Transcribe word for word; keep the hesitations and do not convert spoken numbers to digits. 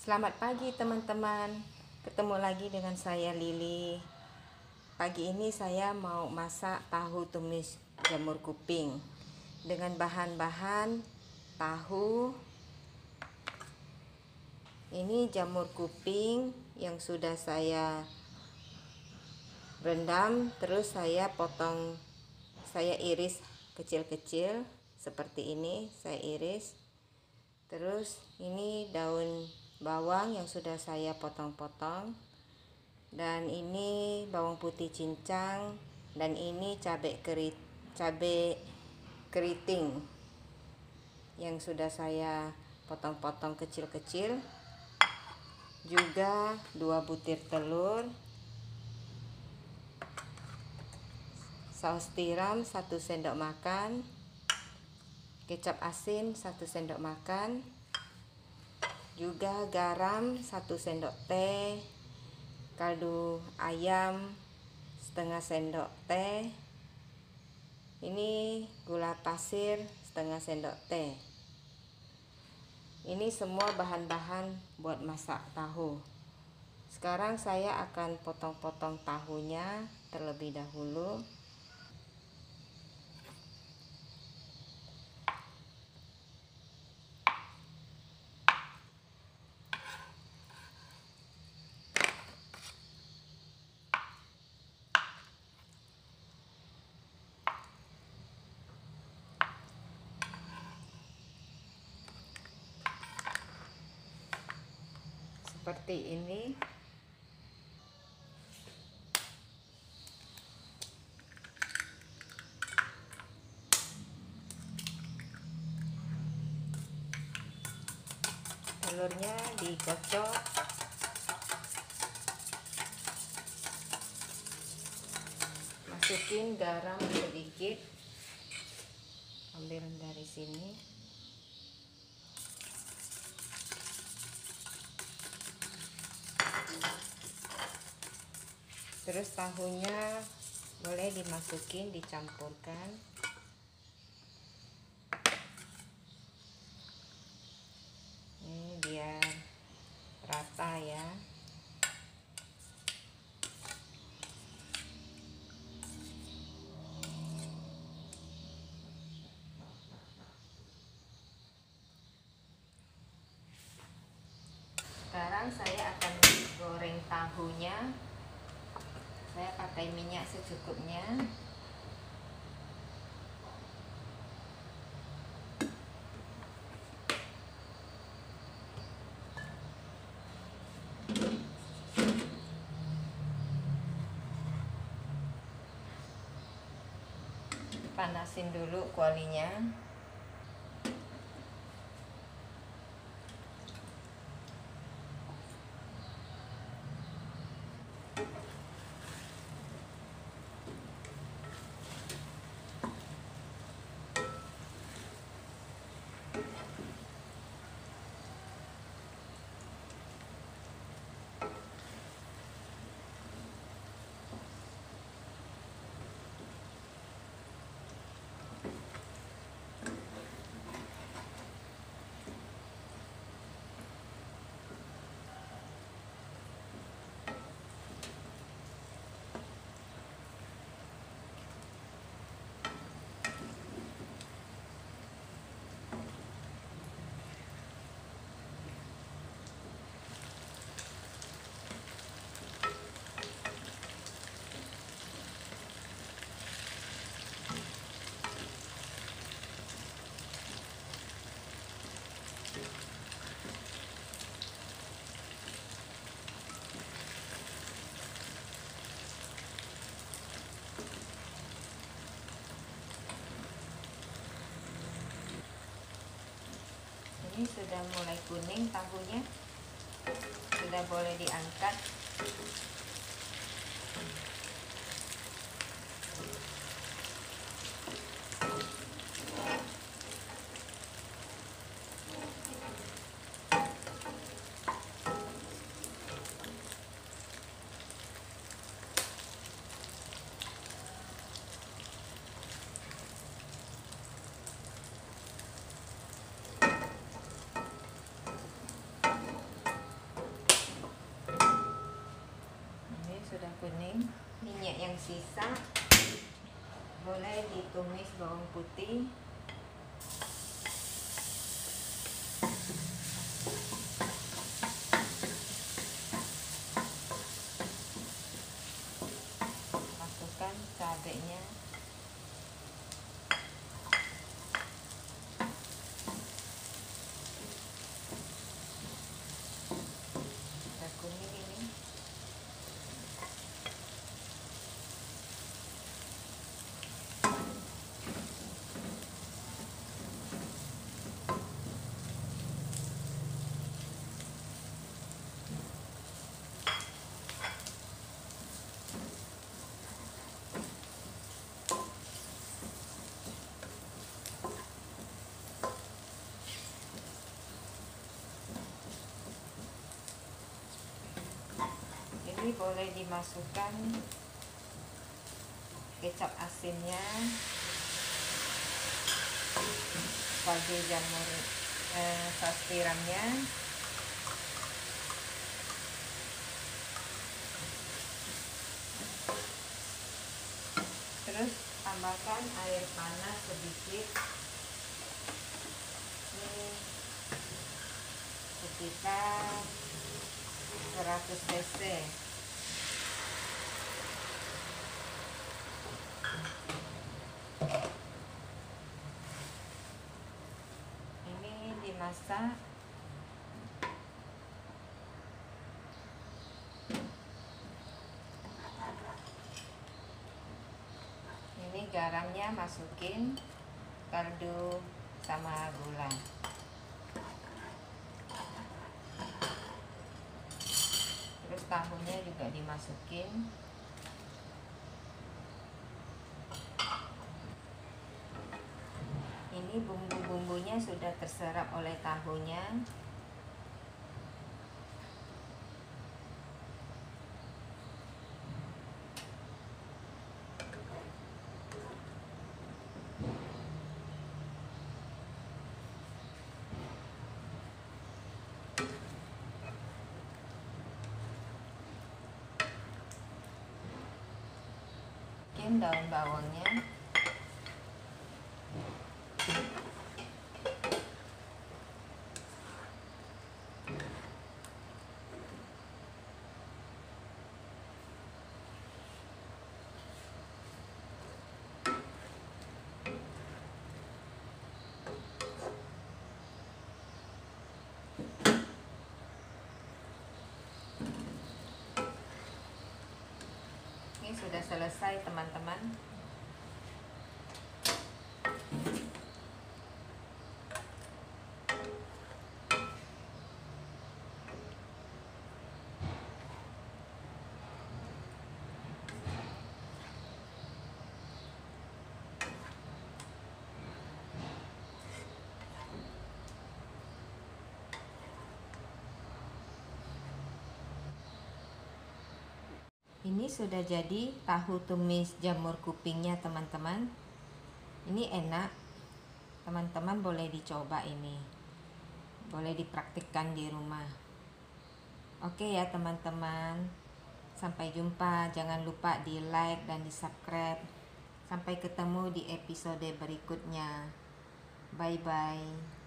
Selamat pagi teman-teman, ketemu lagi dengan saya Lili. Pagi ini saya mau masak tahu tumis jamur kuping dengan bahan-bahan tahu. Ini jamur kuping yang sudah saya rendam, terus saya potong, saya iris kecil-kecil seperti ini, saya iris. Terus ini daun bawang yang sudah saya potong-potong, dan ini bawang putih cincang, dan ini cabai kerit cabai keriting yang sudah saya potong-potong kecil-kecil. Juga dua butir telur, saus tiram satu sendok makan, kecap asin satu sendok makan, juga garam satu sendok teh, kaldu ayam setengah sendok teh, ini gula pasir setengah sendok teh. Ini semua bahan-bahan buat masak tahu. Sekarang saya akan potong-potong tahunya terlebih dahulu. Seperti ini. Telurnya dikocok, masukin garam sedikit, ambil dari sini. Terus tahunya boleh dimasukin, dicampurkan. Ini biar rata ya. Sekarang saya akan goreng tahunya. Saya pakai minyak secukupnya. Panasin dulu kualinya. Ini sudah mulai kuning tahunya, sudah boleh diangkat. minyak yang sisa boleh ditumis bawang putih. Masukkan cabenya. Kita kuning ini. Ini boleh dimasukkan kecap asinnya sebagai jamur eh, saus tiramnya. Terus tambahkan air panas sedikit, ini sekitar seratus cc. Ini dimasak. Ini garamnya masukin, kaldu sama gula. Terus tahunya juga dimasukin. Ini bumbu-bumbunya sudah terserap oleh tahunya. Daun bawangnya. Ini sudah selesai, teman-teman. Ini sudah jadi tahu tumis jamur kupingnya, teman-teman. Ini enak, teman-teman boleh dicoba ini, boleh dipraktikkan di rumah. Oke ya teman-teman, sampai jumpa. Jangan lupa di like dan di subscribe. Sampai ketemu di episode berikutnya. Bye bye.